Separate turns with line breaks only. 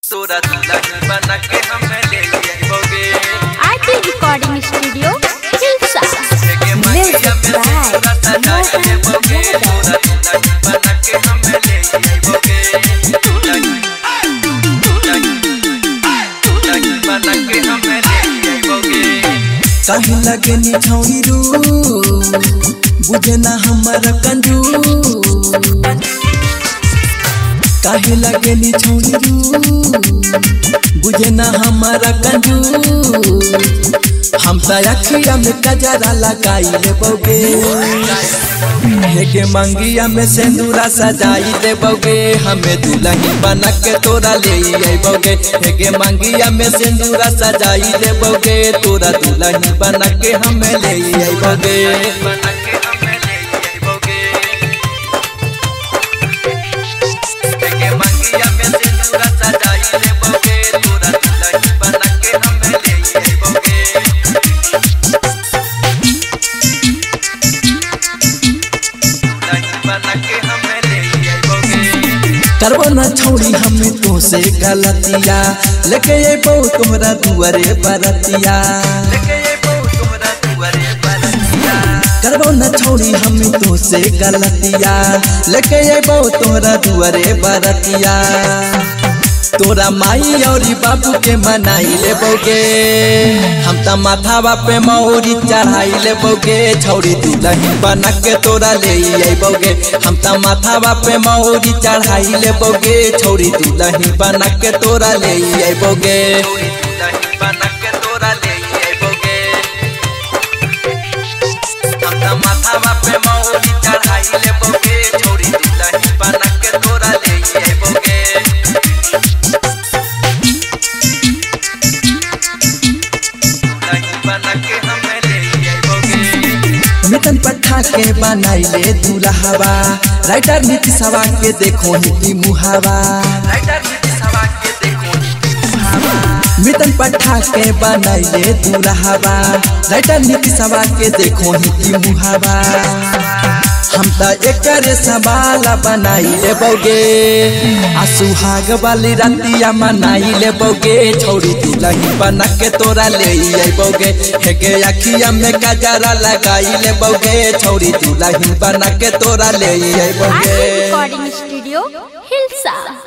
तोरा दुल्हन बना के हमें ले जाओगे।
RT recording studio Hilsa.
Music by तोरा दुल्हन बना के हमें ले जाओगे। दुल्हन बना के हमें ले जाओगे।
काहे लगे नी छौरी रू बुझे ना हमारा कंजू। काहे लगे नी छौरी रू बुझे ना हमारा कंजू। हम तो अखिया में कजरा लगाई लेबोगे। हेगे मंगिया में सिंदूरा सजाई देबोगे। हमें दुल्हन बना के तोरा ले आइबोगे। हेगे मंगिया में सिंदूरा सजाई देबोगे। तोरा दुल्हन बना के हमें ले आइबोगे। करबो न छोड़ी हमें तो से गलतिया लेके अइबो तोहरा दुआरे बरतिया। करबो न छोड़ी हमें तो से गलतिया लेके अइबो तोहरा दुआरे बरतिया। तोरा माई और बाबू के मनाई लेबोगे। हम त माथावा पे मौरी चढ़ाई लेबोगे। छौरी दुल्हन बना के तोरा ले आइबोगे। हम त माथावा पे मौरी चढ़ाई लेबोगे। छौरी दुल्हन बना के तोरा ले आइबोगे। हम त माथावा पे मौरी चढ़ाई लेबोगे। छौरी दुल्हन बना के तोरा ले आइबोगे। मितन पठा के बनाइले दुल्हवा। राइटर नीतीशवा के देखो ही मुहावा। मितन पठा के बनाइले दुल्हवा। राइटर नीतीशवा के देखो ही मुहावा। हम तो एक सवाल बनाई लेबोगे। आ सुहाग वाली रतिया मनाई लेबोगे। छौरी दुल्हन बना के तोरा ले आइबोगे। हेगे अखिया में कजरा लगाई लेबोगे। छौरी दुल्हन बना के तोरा ले आइबोगे।
RT recording studio Hilsa.